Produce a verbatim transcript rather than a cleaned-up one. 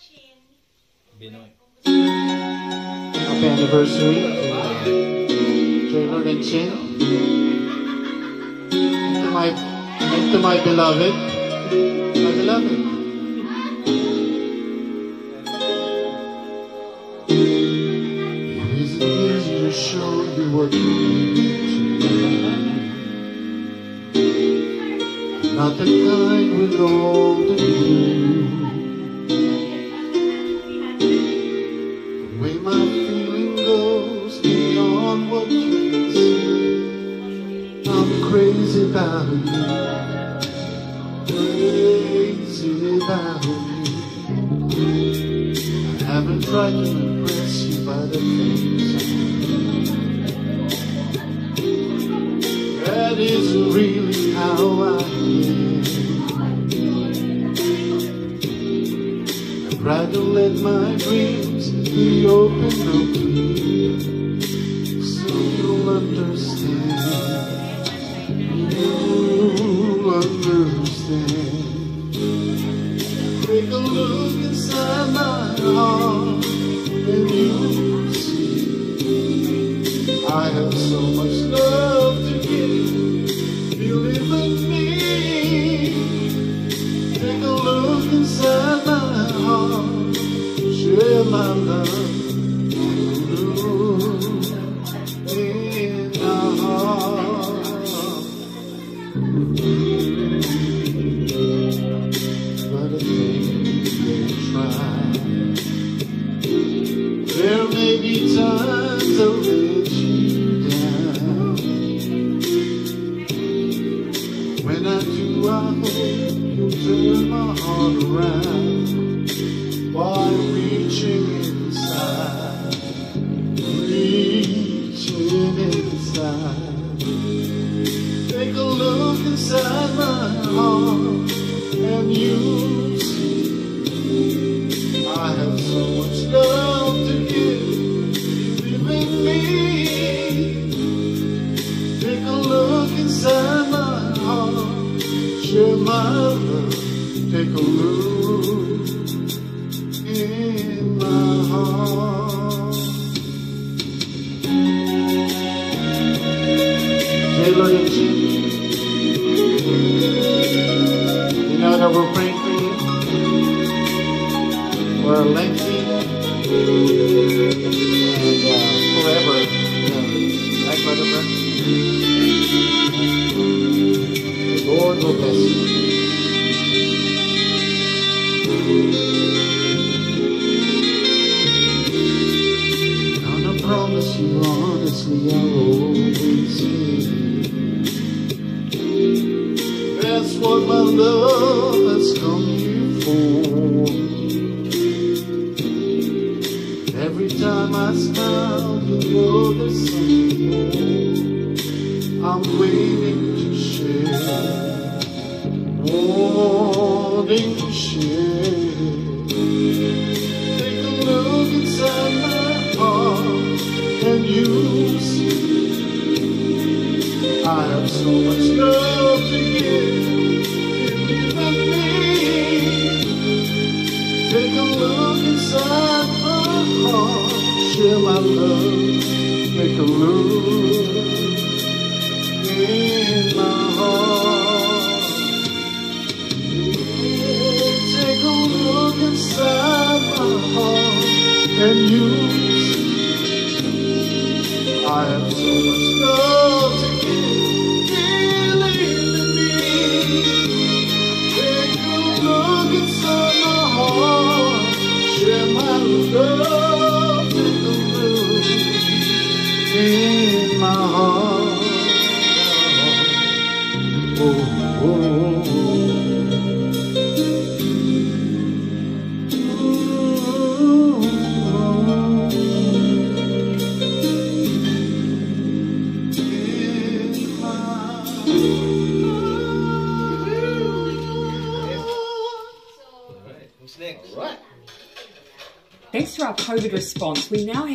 Happy anniversary to Jaylord and Chine. And to my, and to my beloved, my beloved. Is it easy to show you what you need to know? Not the kind with all the blue. The way my feeling goes beyond what you can see. I'm crazy about you, crazy about you. I haven't tried to impress you by the things I do. That isn't really how I am. I'd rather let my dreams be open up to you, so you'll understand, you'll understand. Take a look inside my heart and you'll see I have so much love to give. Believe in me. Take a look inside my heart, share my love in my heart. But I think they try. There may be times I'll let you down. When I do, I hope you'll turn my heart around while reaching inside, reaching inside. Take a look inside my heart and you'll see I have so much love to give. Believe in me. Take a look inside my heart, share my love. Take a look in my heart. Jaylord and Chine, you know that we're praying for you. We're lengthy and uh, forever. Yeah. Right, Brother Brett? The Lord will bless you. Gonna promise you honestly I'll always stay. That's what my love has come here for. Every time I smile, you know there's something more. I'm waiting to share, wanting to share. Take a look inside my heart and you'll see I have so much love to give. Believe in me. Take a look inside my heart, share my love. Take a look in my heart. Take a look inside my heart and you'll see I have so much love to give. Believe in me. Take a look inside my heart, share my love. Take a look in my heart. Oh, oh, oh. Thanks to our COVID response, we now have